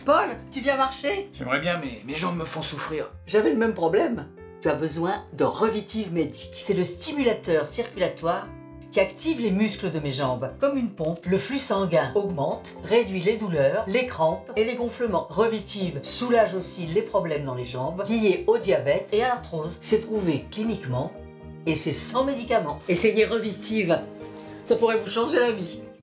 Paul, tu viens marcher? J'aimerais bien, mais mes jambes me font souffrir. J'avais le même problème. Tu as besoin de Revitive Medic. C'est le stimulateur circulatoire qui active les muscles de mes jambes. Comme une pompe, le flux sanguin augmente, réduit les douleurs, les crampes et les gonflements. Revitive soulage aussi les problèmes dans les jambes liés au diabète et à l'arthrose. C'est prouvé cliniquement et c'est sans médicaments. Essayez Revitive, ça pourrait vous changer la vie.